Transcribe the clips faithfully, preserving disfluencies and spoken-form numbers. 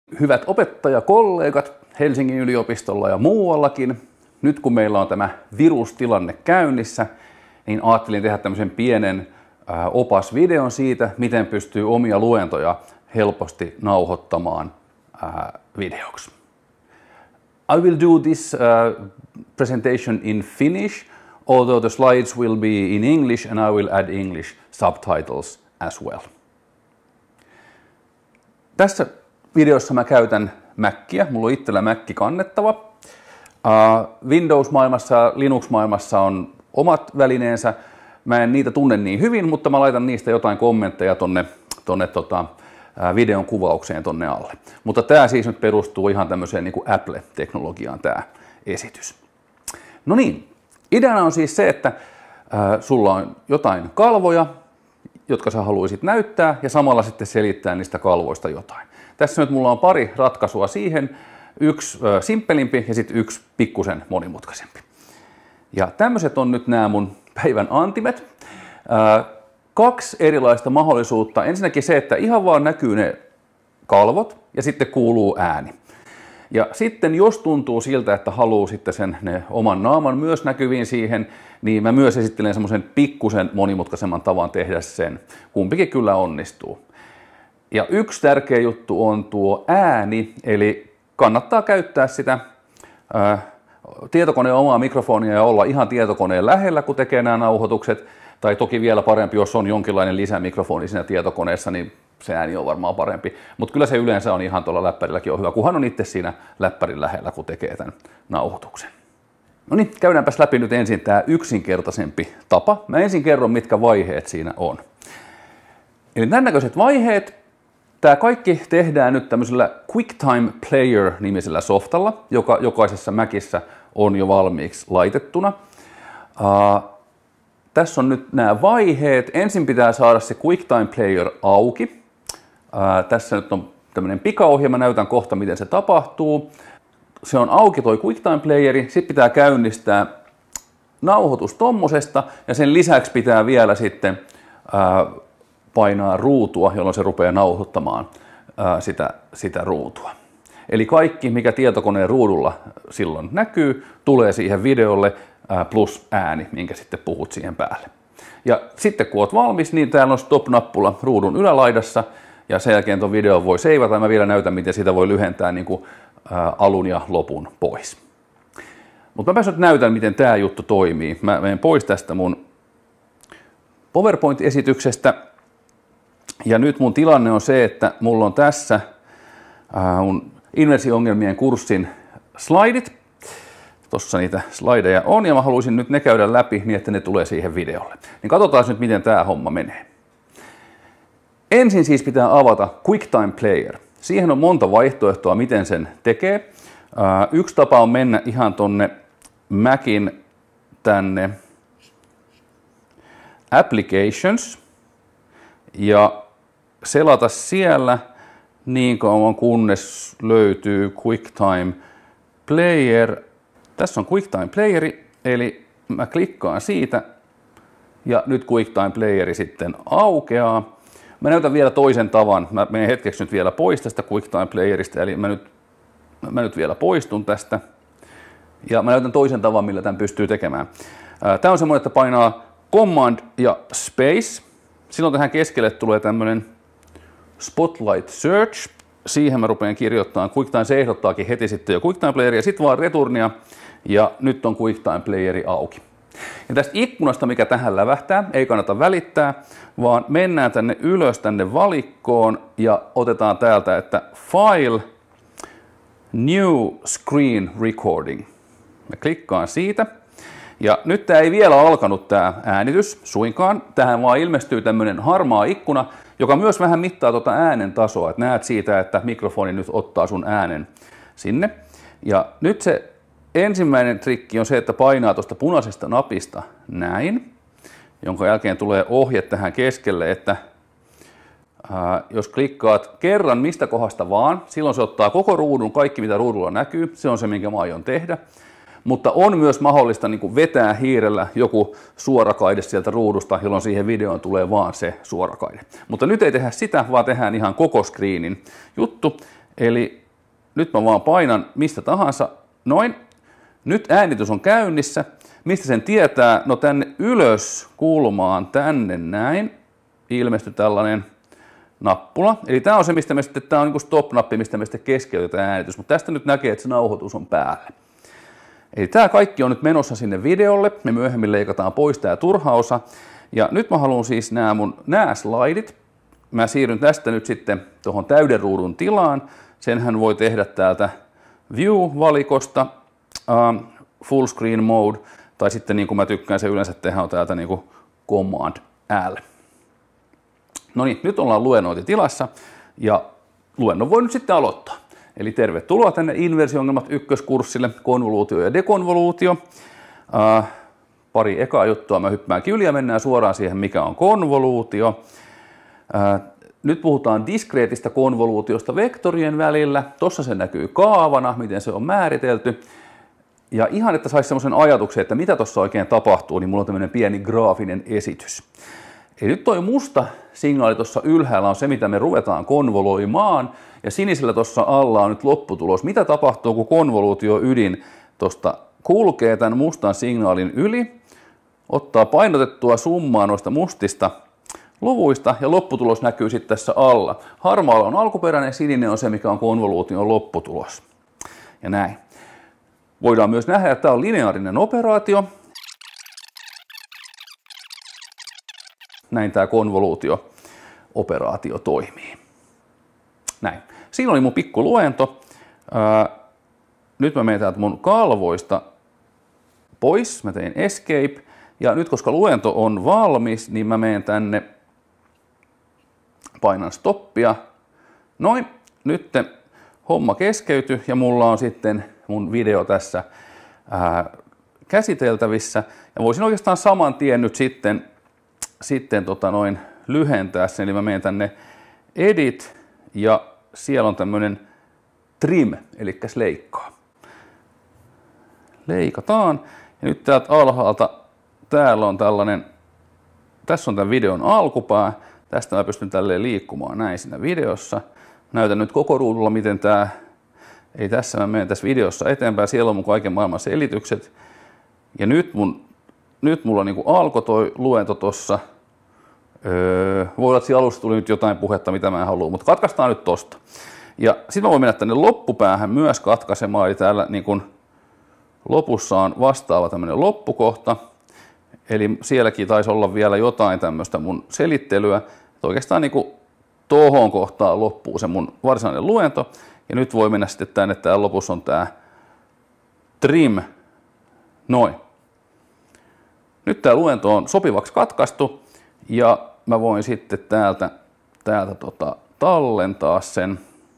Hyvät opettajakollegat Helsingin yliopistolla ja muuallakin, nyt kun meillä on tämä virustilanne käynnissä, niin ajattelin tehdä tämmöisen pienen opasvideon siitä, miten pystyy omia luentoja helposti nauhoittamaan videoksi. I will do this uh, presentation in Finnish, although the slides will be in English and I will add English subtitles as well. Tässä videossa mä käytän Macia, mulla on itsellä Mac kannettava. Uh, Windows-maailmassa ja Linux-maailmassa on omat välineensä. Mä en niitä tunne niin hyvin, mutta mä laitan niistä jotain kommentteja tonne, tonne tota, videon kuvaukseen tonne alle. Mutta tää siis nyt perustuu ihan tämmöiseen niin kuin Apple-teknologiaan tää esitys. No niin, ideana on siis se, että äh, sulla on jotain kalvoja, jotka sä haluaisit näyttää ja samalla sitten selittää niistä kalvoista jotain. Tässä nyt mulla on pari ratkaisua siihen, yksi äh, simppelimpi ja sitten yksi pikkusen monimutkaisempi. Ja tämmöiset on nyt nämä mun päivän antimet. Äh, kaksi erilaista mahdollisuutta. Ensinnäkin se, että ihan vaan näkyy ne kalvot ja sitten kuuluu ääni. Ja sitten jos tuntuu siltä, että haluaa sitten sen ne oman naaman myös näkyviin siihen, niin mä myös esittelen semmoisen pikkusen monimutkaisemman tavan tehdä sen. Kumpikin kyllä onnistuu. Ja yksi tärkeä juttu on tuo ääni, eli kannattaa käyttää sitä ää, tietokoneen omaa mikrofonia ja olla ihan tietokoneen lähellä, kun tekee nämä nauhoitukset. Tai toki vielä parempi, jos on jonkinlainen lisämikrofoni siinä tietokoneessa, niin se ääni on varmaan parempi. Mutta kyllä se yleensä on ihan tuolla läppärilläkin on hyvä, kunhan on itse siinä läppärin lähellä, kun tekee tämän nauhoituksen. No niin, käydäänpäs läpi nyt ensin tämä yksinkertaisempi tapa. Mä ensin kerron, mitkä vaiheet siinä on. Eli tämän näköiset vaiheet, tämä kaikki tehdään nyt tämmöisellä QuickTime Player-nimisellä softalla, joka jokaisessa Macissa on jo valmiiksi laitettuna. Uh, Tässä on nyt nämä vaiheet. Ensin pitää saada se QuickTime Player auki. Ää, tässä nyt on tämmöinen pikaohjelma, näytän kohta miten se tapahtuu. Se on auki toi QuickTime Playeri, sitten pitää käynnistää nauhoitus tommosesta ja sen lisäksi pitää vielä sitten ää, painaa ruutua, jolloin se rupeaa nauhoittamaan ää, sitä, sitä ruutua. Eli kaikki, mikä tietokoneen ruudulla silloin näkyy, tulee siihen videolle plus ääni, minkä sitten puhut siihen päälle. Ja sitten kun olet valmis, niin täällä on stop-nappula ruudun ylälaidassa, ja sen jälkeen tuon videon voi seivata, ja mä vielä näytän, miten sitä voi lyhentää niin kuin, ä, alun ja lopun pois. Mutta mä nyt näytän, miten tämä juttu toimii. Mä menen pois tästä mun PowerPoint-esityksestä, ja nyt mun tilanne on se, että mulla on tässä ä, mun inversio-ongelmien kurssin slaidit. Tuossa niitä slideja on ja mä haluaisin nyt ne käydä läpi niin, että ne tulee siihen videolle. Niin katsotaan nyt, miten tämä homma menee. Ensin siis pitää avata QuickTime Player. Siihen on monta vaihtoehtoa, miten sen tekee. Yksi tapa on mennä ihan tonne Macin tänne Applications ja selata siellä niin kauan kunnes löytyy QuickTime Player. Tässä on QuickTime Playeri, eli mä klikkaan siitä ja nyt QuickTime Playeri sitten aukeaa. Mä näytän vielä toisen tavan. Mä menen hetkeksi nyt vielä pois tästä QuickTime Playerista, eli mä nyt, mä nyt vielä poistun tästä. Ja mä näytän toisen tavan, millä tämän pystyy tekemään. Tää on semmoinen, että painaa Command ja Space. Silloin tähän keskelle tulee tämmönen Spotlight Search. Siihen mä rupean kirjoittamaan. QuickTime se ehdottaakin heti sitten jo QuickTime Playeria, sitten vaan returnia ja nyt on QuickTime Playeri auki. Ja tästä ikkunasta, mikä tähän lävähtää, ei kannata välittää, vaan mennään tänne ylös tänne valikkoon ja otetaan täältä, että File, New Screen Recording. Mä klikkaan siitä. Ja nyt tämä ei vielä alkanut tämä äänitys suinkaan. Tähän vaan ilmestyy tämmöinen harmaa ikkuna, joka myös vähän mittaa tuota äänen tasoa. Että näet siitä, että mikrofoni nyt ottaa sun äänen sinne. Ja nyt se ensimmäinen trikki on se, että painaa tuosta punaisesta napista näin, jonka jälkeen tulee ohje tähän keskelle, että ää, jos klikkaat kerran mistä kohdasta vaan, silloin se ottaa koko ruudun, kaikki mitä ruudulla näkyy, se on se, minkä mä aion tehdä. Mutta on myös mahdollista niin kuin vetää hiirellä joku suorakaide sieltä ruudusta, jolloin siihen videoon tulee vaan se suorakaide. Mutta nyt ei tehdä sitä, vaan tehdään ihan koko screenin juttu. Eli nyt mä vaan painan mistä tahansa. Noin. Nyt äänitys on käynnissä. Mistä sen tietää? No tänne ylös kulmaan, tänne näin, ilmestyi tällainen nappula. Eli tämä on se, mistä me sitten, tämä on niin kuin stop-nappi, mistä me sitten keskeytetään äänitys, mutta tästä nyt näkee, että se nauhoitus on päällä. Eli tämä kaikki on nyt menossa sinne videolle, me myöhemmin leikataan pois tämä turha osa. Ja nyt mä haluan siis nämä mun nämä slaidit. Mä siirryn tästä nyt sitten tuohon täyden ruudun tilaan. Senhän voi tehdä täältä View-valikosta, uh, Full Screen Mode, tai sitten niin kuin mä tykkään se yleensä tehdä on täältä niin kuin Command L. No niin, nyt ollaan luennointitilassa ja luennon voi nyt sitten aloittaa. Eli tervetuloa tänne Inversio-ongelmat ykköskurssille, konvoluutio ja dekonvoluutio. Uh, pari ekaa juttua mä hyppään yli ja mennään suoraan siihen, mikä on konvoluutio. Uh, nyt puhutaan diskreetistä konvoluutiosta vektorien välillä. Tuossa se näkyy kaavana, miten se on määritelty. Ja ihan, että saisi semmoisen ajatuksen, että mitä tuossa oikein tapahtuu, niin mulla on tämmöinen pieni graafinen esitys. Eli nyt toi musta signaali tuossa ylhäällä on se, mitä me ruvetaan konvoluoimaan, ja sinisellä tuossa alla on nyt lopputulos. Mitä tapahtuu, kun konvoluutio-ydin tuosta kulkee tämän mustan signaalin yli, ottaa painotettua summaa noista mustista luvuista, ja lopputulos näkyy sitten tässä alla. Harmaalla on alkuperäinen, sininen on se, mikä on konvoluution lopputulos. Ja näin. Voidaan myös nähdä, että tämä on lineaarinen operaatio. Näin tämä konvoluutio-operaatio toimii. Näin. Siinä oli mun pikku luento. Ää, nyt mä menen täältä mun kalvoista pois. Mä tein escape. Ja nyt koska luento on valmis, niin mä menen tänne, painan stoppia. Noin. Nyt homma keskeytyi ja mulla on sitten mun video tässä ää, käsiteltävissä. Ja voisin oikeastaan saman tien nyt sitten, sitten tota noin lyhentää sen. Eli mä menen tänne Edit ja siellä on tämmönen Trim, eli leikkaa. Leikataan. Ja nyt täältä alhaalta, täällä on tällainen, tässä on tämän videon alkupää. Tästä mä pystyn tälleen liikkumaan näin siinä videossa. Näytän nyt koko ruudulla, miten tämä, ei tässä mä menen tässä videossa eteenpäin, siellä on mun kaiken maailman selitykset. Ja nyt, mun, nyt mulla niin kuin alkoi toi luento tossa. Öö, voi olla, että siinä alussa tuli nyt jotain puhetta, mitä mä en halua, mutta katkaistaan nyt tosta. Ja sitten mä voin mennä tänne loppupäähän myös katkaisemaan, eli täällä niin kuin lopussa on vastaava tämmöinen loppukohta. Eli sielläkin taisi olla vielä jotain tämmöistä mun selittelyä, että oikeastaan niin kuin tohon kohtaan loppuu se mun varsinainen luento. Ja nyt voi mennä sitten tänne, täällä lopussa on tää trim. Noin. Nyt tää luento on sopivaksi katkaistu ja mä voin sitten täältä, täältä tota, tallentaa sen.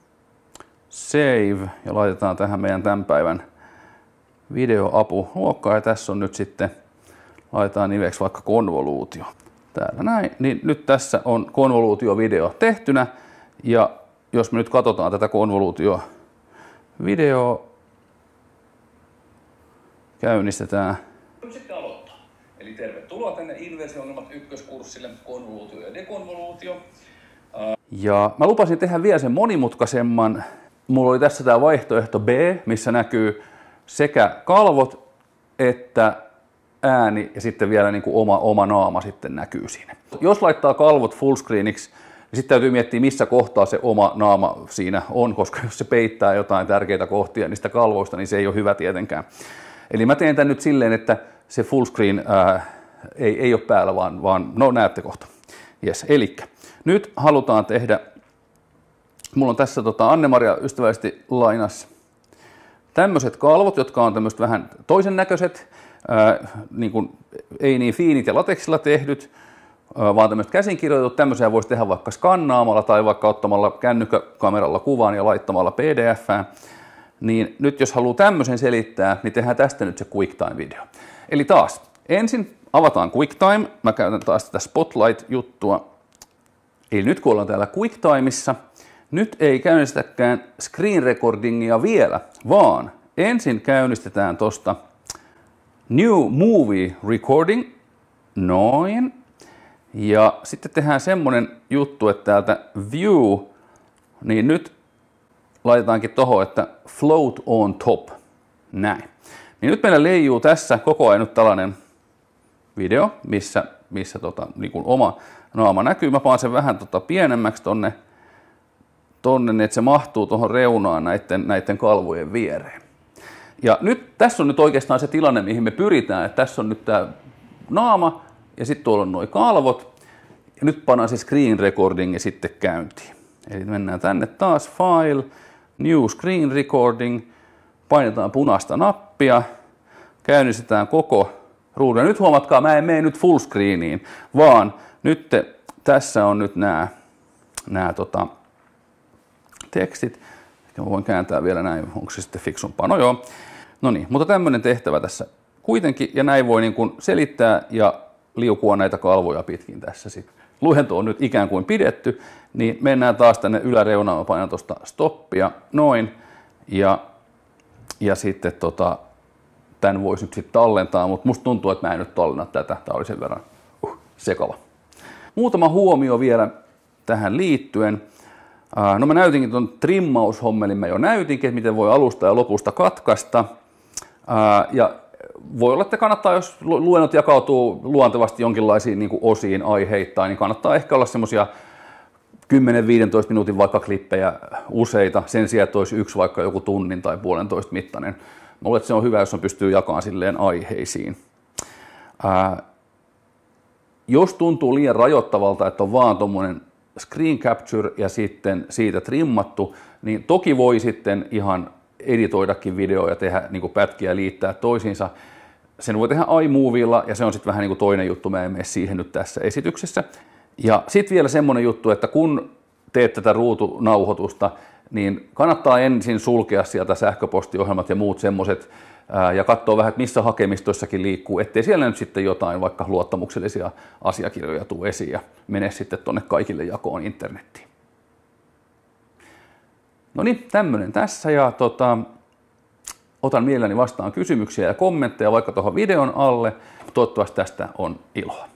Save ja laitetaan tähän meidän tämän päivän videoapuluokkaan ja tässä on nyt sitten, laitetaan nimeksi vaikka konvoluutio. Täällä näin, niin nyt tässä on konvoluutiovideo tehtynä ja jos me nyt katsotaan tätä konvoluutiovideoa, käynnistetään. Nyt sitten aloittaa. Eli tervetuloa tänne Inversio-ongelmat ykköskurssille, konvoluutio ja dekonvoluutio. Ja mä lupasin tehdä vielä sen monimutkaisemman. Mulla oli tässä tämä vaihtoehto B, missä näkyy sekä kalvot että ääni ja sitten vielä niin kuin oma, oma naama sitten näkyy siinä. Jos laittaa kalvot fullscreeniksi, niin sitten täytyy miettiä, missä kohtaa se oma naama siinä on, koska jos se peittää jotain tärkeitä kohtia niistä kalvoista, niin se ei ole hyvä tietenkään. Eli mä teen tämän nyt silleen, että se fullscreen ää, ei, ei ole päällä, vaan, vaan no näette kohta. Yes. Elikkä nyt halutaan tehdä, mulla on tässä tota, Anne-Maria ystävällisesti lainas tämmöiset kalvot, jotka on tämmöiset vähän toisen näköiset, ää, niin kuin, ei niin fiinit ja lateksilla tehdyt, ää, vaan tämmöiset käsinkirjoitut. Tämmöisiä voisi tehdä vaikka skannaamalla tai vaikka ottamalla kännykkäkameralla kuvan ja laittamalla P D F:ään. Niin nyt jos haluaa tämmöisen selittää, niin tehdään tästä nyt se QuickTime-video. Eli taas, ensin avataan QuickTime. Mä käytän taas tätä Spotlight-juttua. Eli nyt kun ollaan täällä QuickTimeissa, nyt ei käynnistäkään screen recordingia vielä, vaan ensin käynnistetään tosta New Movie Recording, noin. Ja sitten tehdään semmonen juttu, että täältä View, niin nyt laitetaankin tuohon, että float on top. Näin. Niin nyt meillä leijuu tässä koko ajan nyt tällainen video, missä, missä tota, niin kuin oma naama näkyy. Mä paan sen vähän tota pienemmäksi tonne, tonne, että se mahtuu tuohon reunaan näiden, näiden kalvojen viereen. Ja nyt tässä on nyt oikeastaan se tilanne, mihin me pyritään. Että tässä on nyt tämä naama ja sitten tuolla on nuo kalvot. Ja nyt pannaan se screen recording sitten käyntiin. Eli mennään tänne taas File, New Screen Recording, painetaan punaista nappia, käynnistetään koko ruudun. Ja nyt huomatkaa, mä en mene nyt full screeniin, vaan nyt te, tässä on nyt nämä, nämä tota, tekstit. Mä voin kääntää vielä näin, onko se sitten fiksumpaa? No joo. No niin, mutta tämmöinen tehtävä tässä kuitenkin, ja näin voi niin kuin selittää ja liukua näitä kalvoja pitkin tässä sitten. Luento on nyt ikään kuin pidetty, niin mennään taas tänne yläreunaan, mä painan tuosta stoppia, noin, ja, ja sitten tota, tämän voisi nyt sitten tallentaa, mutta musta tuntuu, että mä en nyt tallenna tätä, tää oli sen verran uh, sekava. Muutama huomio vielä tähän liittyen. Uh, no mä näytinkin tuon trimmaushommelin, mä jo näytinkin, että miten voi alusta ja lopusta katkaista, uh, ja voi olla, että kannattaa, jos luennot jakautuu luontevasti jonkinlaisiin niin kuin osiin aiheittain, niin kannattaa ehkä olla semmoisia kymmenen viisitoista minuutin vaikka klippejä useita, sen sijaan, että olisi yksi vaikka joku tunnin tai puolentoista mittainen. Mä luulen, että se on hyvä, jos on pystyy jakamaan silleen aiheisiin. Ää, jos tuntuu liian rajoittavalta, että on vaan tuommoinen screen capture ja sitten siitä trimmattu, niin toki voi sitten ihan editoidakin videoja ja tehdä niin kuin pätkiä ja liittää toisiinsa. Sen voi tehdä iMovilla ja se on sitten vähän niin kuin toinen juttu, mä en mene siihen nyt tässä esityksessä. Ja sitten vielä semmoinen juttu, että kun teet tätä ruutunauhoitusta, niin kannattaa ensin sulkea sieltä sähköpostiohjelmat ja muut semmoiset ja katsoa vähän, että missä hakemistoissakin liikkuu, ettei siellä nyt sitten jotain vaikka luottamuksellisia asiakirjoja tule esiin ja mene sitten tuonne kaikille jakoon internettiin. No niin, tämmöinen tässä ja tota, otan mielelläni vastaan kysymyksiä ja kommentteja vaikka tuohon videon alle. Toivottavasti tästä on iloa.